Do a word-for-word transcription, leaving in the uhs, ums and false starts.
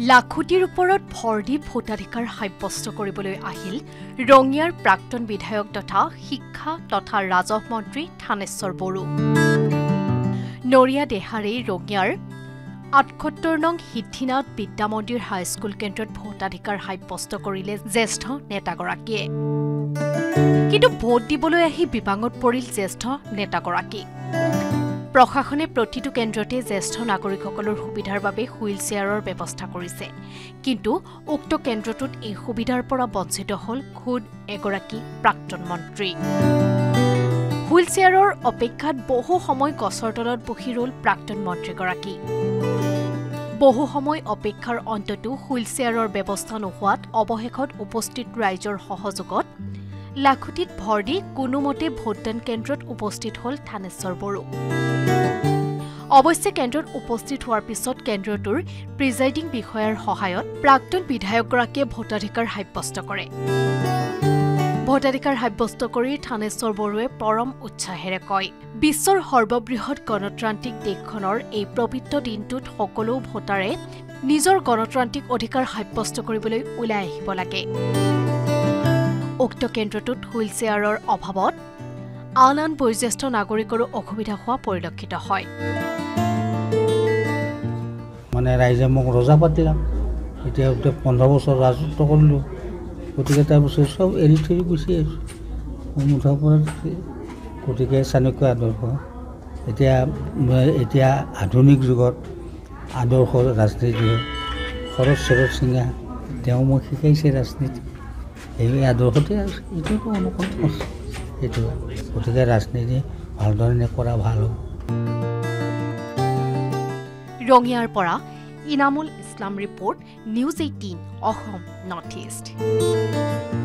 লাখুটিৰ ওপৰত ভৰ দি ভোটাধিকাৰ সাব্যস্ত কৰিবলৈ আহিল ৰঙিয়াৰ প্ৰাক্তন বিধায়ক তথা শিক্ষা তথা ৰাজহ মন্ত্ৰী থানেশ্বৰ বড়ো। নৰিয়া দেহাৰেই ৰঙিয়াৰ আঠসত্তৰ নং সিদ্ধিনাথ বিদ্যা মন্দিৰ হাইস্কুল কেন্দ্ৰত ভোটাধিকাৰ সাব্যস্ত কৰিলে জ্যেষ্ঠ নেতাগৰাকীয়ে। কিন্তু ভোট দিবলৈ আহি বিপাঙত পৰিল জ্যেষ্ঠ নেতাগৰাকী। প্ৰশাসনে প্ৰতিটো কেন্দ্ৰতে জ্যেষ্ঠ নাগৰিকসকলৰ সুবিধাৰ বাবে হুইল চেয়াৰৰ ব্যৱস্থা কৰিছে, কিন্তু উক্ত কেন্দ্ৰটোত এই সুবিধাৰ পৰা বঞ্চিত হল খুদ এগৰাকী প্ৰাক্তন মন্ত্ৰী। হুইল চেয়াৰৰ অপেক্ষাত বহু সময় গছৰ তলত বহি ৰল প্ৰাক্তন মন্ত্ৰীগৰাকী। বহু সময় অপেক্ষাৰ অন্ততো হুইল চেয়াৰৰ ব্যৱস্থা নোহোৱাত অৱশেষত উপস্থিত ৰাইজৰ সহযোগত লাখুটিত ভৰ দি কোনোমতে ভোটদান কেন্দ্ৰত উপস্থিত হল থানেশ্বৰ বড়ো। অৱশ্যে কেন্দ্ৰত উপস্থিত হোৱাৰ পিছত কেন্দ্ৰটোৰ প্ৰিজাইডিং বিষয়াৰ সহায়ত প্ৰাক্তন বিধায়কগৰাকীয়ে ভোটাধিকাৰ সাব্যস্ত কৰে। ভোটাধিকাৰ সাব্যস্ত কৰি থানেশ্বৰ বড়োৱে পৰম উৎসাহেৰে কয়, বিশ্বৰ সৰ্ববৃহৎ গণতান্ত্ৰিক দেশখনৰ এই পবিত্ৰ দিনটোত সকলো ভোটাৰে নিজৰ গণতান্ত্ৰিক অধিকাৰ সাব্যস্ত কৰিবলৈ ওলাই আহিব লাগে। উক্ত কেন্দ্ৰটোত হুইল চেয়াৰৰ অভাৱত আন আন বয়োজ্যেষ্ঠ নাগৰিকৰো অসুবিধা হোৱা পৰিলক্ষিত হয়। মানে ৰাইজে মোক ৰজা পাতিলাম, এতিয়া পোন্ধৰ বছৰ ৰাজত্ব কৰিলোঁ, গতিকে তাৰপিছত চব এৰি থৈ গুচি আহিছোঁ মুঠৰ পৰা। গতিকে চাণক্য আদৰ্শ এতিয়া এতিয়া আধুনিক যুগত আদৰ্শ ৰাজনীতি শৰৎ চৰৎ সিঙা তেওঁ মোক শিকাইছে ৰাজনীতি, এই আদৰ্শতে আছে, এইটোতো অনুকৰণ আছে সেইটো। গতিকে ৰাজনীতি ভালদৰে কৰা ভাল হ'ব। ৰঙিয়াৰ পৰা Inamul Islam report, news eighteen Assam north east.